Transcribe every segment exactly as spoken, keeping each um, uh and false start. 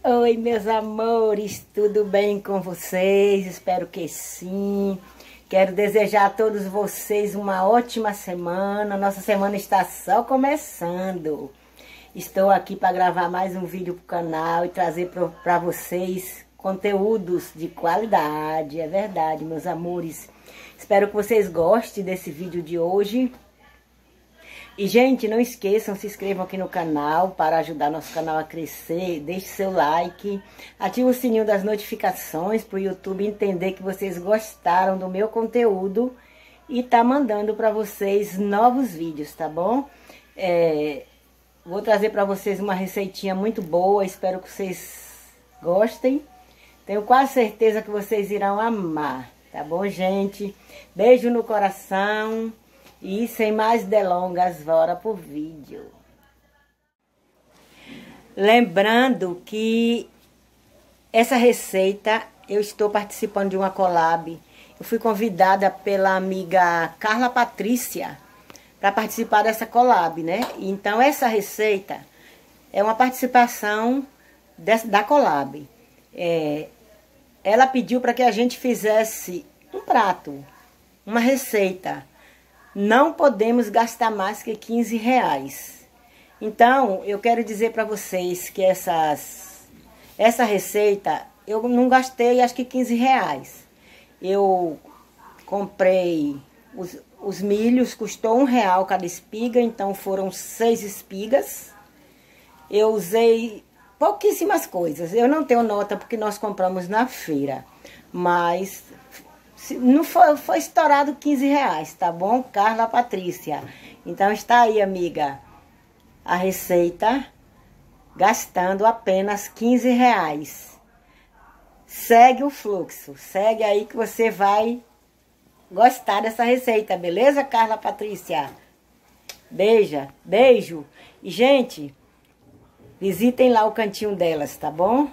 Oi, meus amores, tudo bem com vocês? Espero que sim. Quero desejar a todos vocês uma ótima semana. Nossa semana está só começando. Estou aqui para gravar mais um vídeo para o canal e trazer para vocês conteúdos de qualidade. É verdade, meus amores. Espero que vocês gostem desse vídeo de hoje. E, gente, não esqueçam, se inscrevam aqui no canal para ajudar nosso canal a crescer. Deixe seu like, ative o sininho das notificações para o YouTube entender que vocês gostaram do meu conteúdo e tá mandando para vocês novos vídeos, tá bom? É, vou trazer para vocês uma receitinha muito boa, espero que vocês gostem. Tenho quase certeza que vocês irão amar, tá bom, gente? Beijo no coração. E sem mais delongas, bora pro vídeo. Lembrando que essa receita, eu estou participando de uma collab. Eu fui convidada pela amiga Carla Patrícia para participar dessa collab, né? Então essa receita é uma participação dessa, da collab. É, ela pediu para que a gente fizesse um prato, uma receita. Não podemos gastar mais que quinze reais. Então, eu quero dizer para vocês que essas, essa receita, eu não gastei acho que quinze reais. Eu comprei os, os milhos, custou um real cada espiga, então foram seis espigas. Eu usei pouquíssimas coisas. Eu não tenho nota porque nós compramos na feira, mas... não foi, foi estourado quinze reais, tá bom? Carla Patrícia. Então está aí, amiga, a receita, gastando apenas quinze reais. Segue o fluxo, segue aí que você vai gostar dessa receita, beleza, Carla Patrícia? Beija, beijo. E, gente, visitem lá o cantinho delas, tá bom?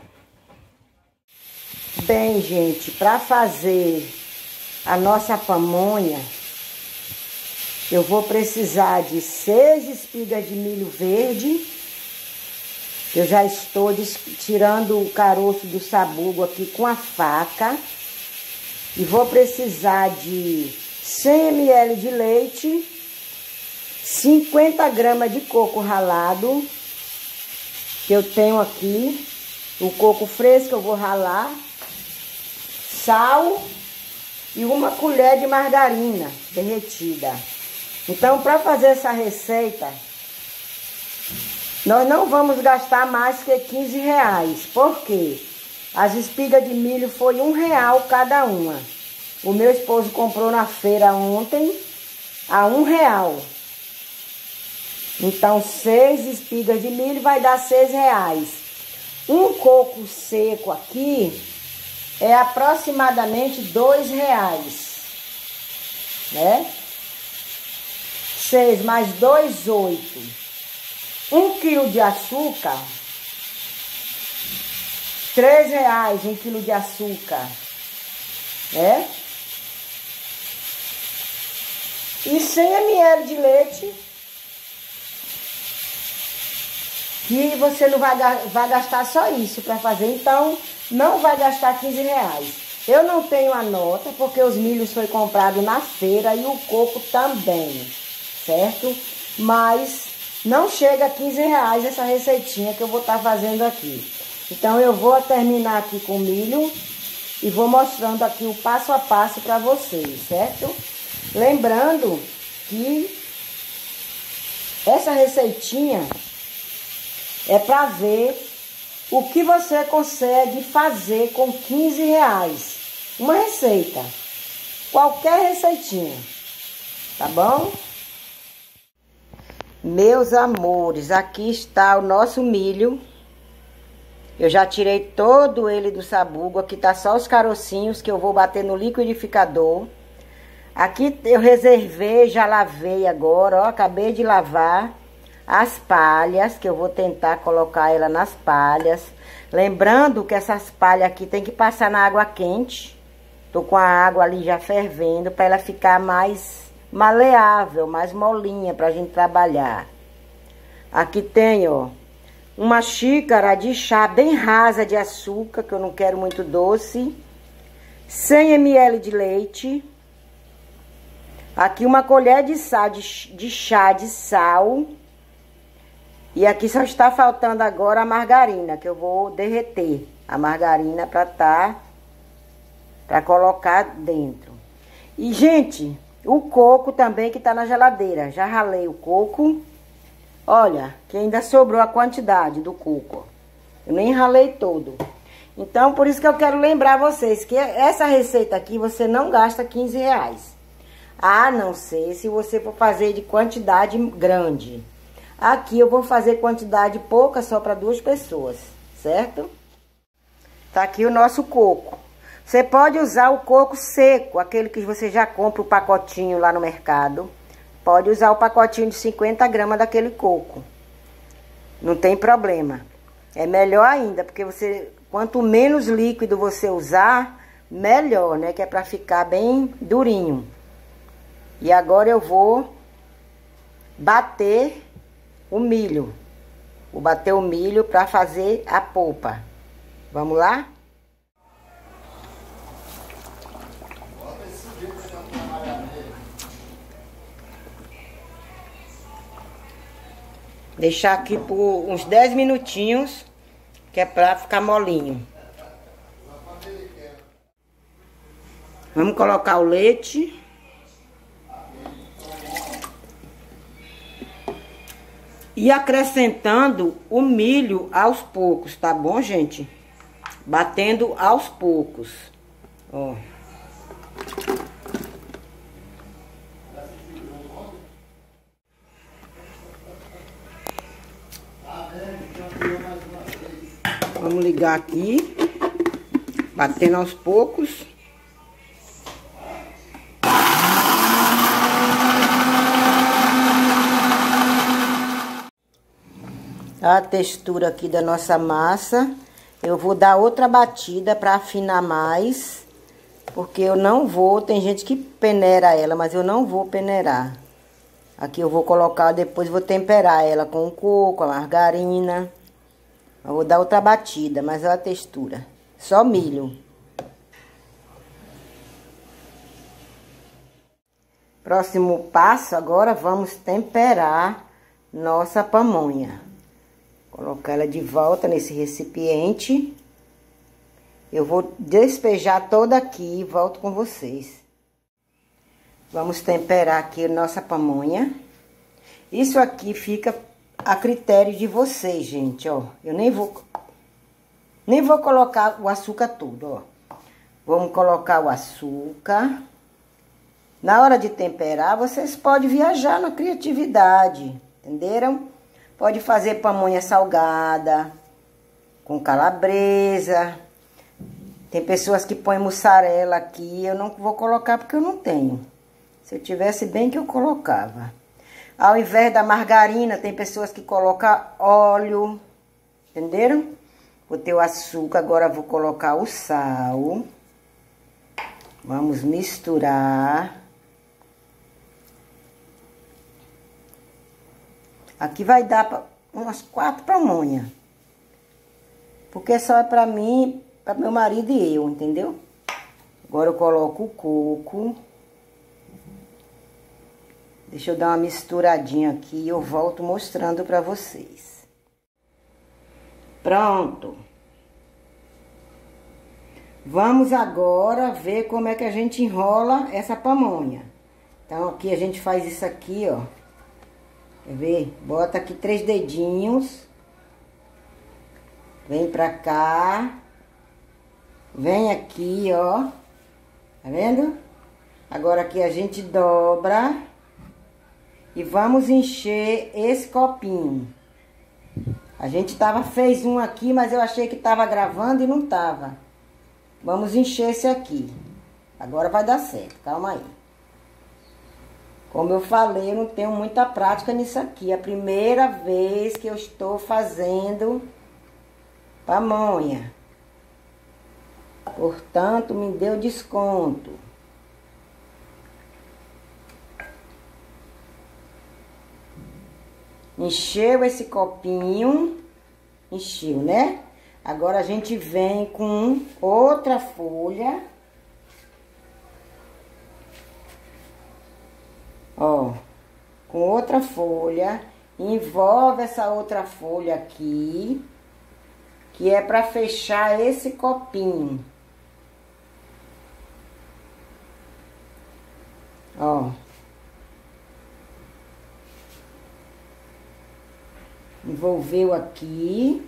Bem, gente, para fazer a nossa pamonha, eu vou precisar de seis espigas de milho verde. Eu já estou tirando o caroço do sabugo aqui com a faca. E vou precisar de cem mililitros de leite, cinquenta gramas de coco ralado, que eu tenho aqui, o coco fresco eu vou ralar, sal e uma colher de margarina derretida. Então, para fazer essa receita, nós não vamos gastar mais que quinze reais. Por quê? As espigas de milho foi um real cada uma. O meu esposo comprou na feira ontem a um real. Então, seis espigas de milho vai dar seis reais. Um coco seco aqui é aproximadamente dois reais, né? Seis mais dois, oito. Um quilo de açúcar, três reais um quilo de açúcar, né? E cem mililitros de leite, que você não vai, vai gastar só isso para fazer, então não vai gastar quinze reais. Eu não tenho a nota, porque os milhos foi comprado na feira e o coco também, certo? Mas não chega a quinze reais essa receitinha que eu vou estar fazendo aqui. Então eu vou terminar aqui com o milho e vou mostrando aqui o passo a passo para vocês, certo? Lembrando que essa receitinha é para ver o que você consegue fazer com quinze reais. Uma receita. Qualquer receitinha. Tá bom? Meus amores, aqui está o nosso milho. Eu já tirei todo ele do sabugo. Aqui tá só os carocinhos que eu vou bater no liquidificador. Aqui eu reservei, já lavei agora, ó. Acabei de lavar as palhas, que eu vou tentar colocar ela nas palhas. Lembrando que essas palhas aqui tem que passar na água quente. Tô com a água ali já fervendo para ela ficar mais maleável, mais molinha pra gente trabalhar. Aqui tem, ó, uma xícara de chá bem rasa de açúcar, que eu não quero muito doce, cem mililitros de leite, aqui uma colher de, sal, de, de chá de sal, e aqui só está faltando agora a margarina, que eu vou derreter a margarina para tá, para colocar dentro. E, gente, o coco também que tá na geladeira, já ralei o coco. Olha, que ainda sobrou a quantidade do coco. Eu nem ralei todo. Então, por isso que eu quero lembrar vocês que essa receita aqui você não gasta quinze reais. A não ser se você for fazer de quantidade grande. Aqui eu vou fazer quantidade pouca só para duas pessoas, certo? Tá aqui o nosso coco. Você pode usar o coco seco, aquele que você já compra o pacotinho lá no mercado. Pode usar o pacotinho de cinquenta gramas daquele coco. Não tem problema. É melhor ainda, porque você, quanto menos líquido você usar, melhor, né? Que é pra ficar bem durinho. E agora eu vou bater o milho. Vou bater o milho pra fazer a polpa. Vamos lá? Deixar aqui por uns dez minutinhos, que é pra ficar molinho. Vamos colocar o leite. E acrescentando o milho aos poucos, tá bom, gente? Batendo aos poucos. Ó. Vamos ligar aqui, batendo aos poucos. A textura aqui da nossa massa. Eu vou dar outra batida para afinar mais, porque eu não vou, tem gente que peneira ela, mas eu não vou peneirar. Aqui eu vou colocar, depois vou temperar ela com o coco, a margarina. Eu vou dar outra batida, mas olha a textura. Só milho. Próximo passo, agora vamos temperar nossa pamonha. Colocar ela de volta nesse recipiente. Eu vou despejar toda aqui e volto com vocês. Vamos temperar aqui a nossa pamonha. Isso aqui fica a critério de vocês, gente, ó. Eu nem vou, nem vou colocar o açúcar todo, ó. Vamos colocar o açúcar. Na hora de temperar, vocês podem viajar na criatividade, entenderam? Pode fazer pamonha salgada, com calabresa. Tem pessoas que põem mussarela aqui, eu não vou colocar porque eu não tenho. Se eu tivesse bem que eu colocava. Ao invés da margarina, tem pessoas que colocam óleo, entenderam? Botei o açúcar, agora vou colocar o sal. Vamos misturar. Aqui vai dar pra umas quatro pamonhas. Porque só é pra mim, pra meu marido e eu, entendeu? Agora eu coloco o coco. Deixa eu dar uma misturadinha aqui e eu volto mostrando pra vocês. Pronto. Vamos agora ver como é que a gente enrola essa pamonha. Então, aqui a gente faz isso aqui, ó. Quer ver? Bota aqui três dedinhos. Vem pra cá. Vem aqui, ó. Tá vendo? Agora aqui a gente dobra. E vamos encher esse copinho. A gente tava, fez um aqui, mas eu achei que tava gravando e não tava. Vamos encher esse aqui. Agora vai dar certo, calma aí. Como eu falei, eu não tenho muita prática nisso aqui. É a primeira vez que eu estou fazendo pamonha. Portanto, me deu desconto. Encheu esse copinho. encheu, né? Agora a gente vem com outra folha. Ó, com outra folha. Envolve essa outra folha aqui, que é pra fechar esse copinho. Ó. Envolveu aqui.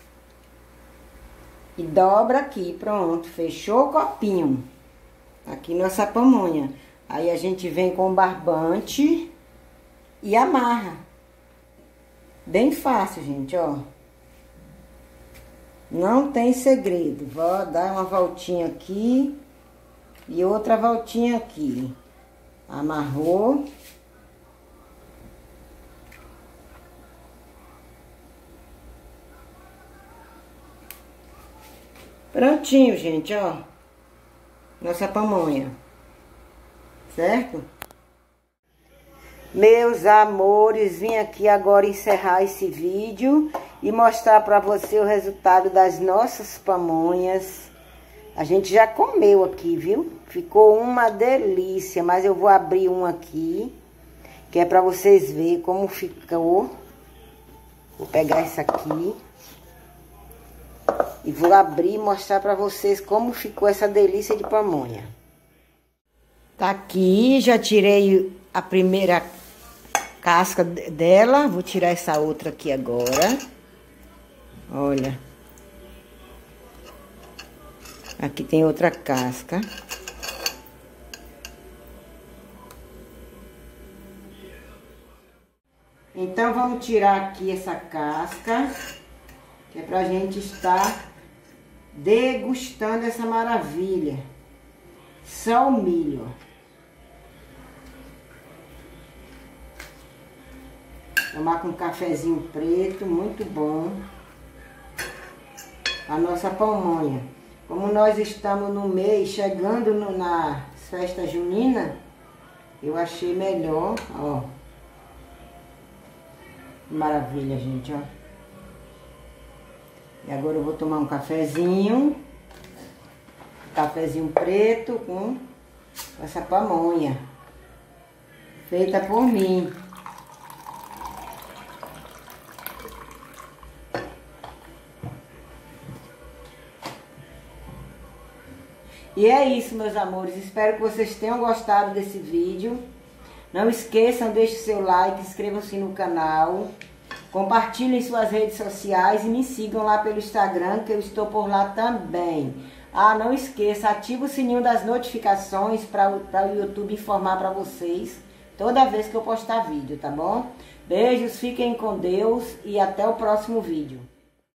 E dobra aqui, pronto. Fechou o copinho. Aqui nossa pamonha. Aí a gente vem com o barbante e amarra. Bem fácil, gente, ó. Não tem segredo. Vou dar uma voltinha aqui e outra voltinha aqui. Amarrou. Prontinho, gente, ó. Nossa pamonha. Certo? Meus amores, vim aqui agora encerrar esse vídeo e mostrar pra você o resultado das nossas pamonhas. A gente já comeu aqui, viu? Ficou uma delícia, mas eu vou abrir um aqui, que é pra vocês verem como ficou. Vou pegar essa aqui e vou abrir e mostrar pra vocês como ficou essa delícia de pamonha. Tá aqui, já tirei a primeira casca dela. Vou tirar essa outra aqui agora. Olha. Aqui tem outra casca. Então, vamos tirar aqui essa casca, que é pra gente estar degustando essa maravilha. Só o milho, ó. Tomar com um cafezinho preto, muito bom. A nossa pamonha. Como nós estamos no mês, chegando no, nas festas juninas, eu achei melhor, ó. Maravilha, gente, ó. E agora eu vou tomar um cafezinho. Cafezinho preto com essa pamonha. Feita por mim. E é isso, meus amores. Espero que vocês tenham gostado desse vídeo. Não esqueçam, deixe seu like, inscrevam-se no canal. Compartilhem em suas redes sociais e me sigam lá pelo Instagram, que eu estou por lá também. Ah, não esqueça, ativa o sininho das notificações para o YouTube informar para vocês toda vez que eu postar vídeo, tá bom? Beijos, fiquem com Deus e até o próximo vídeo.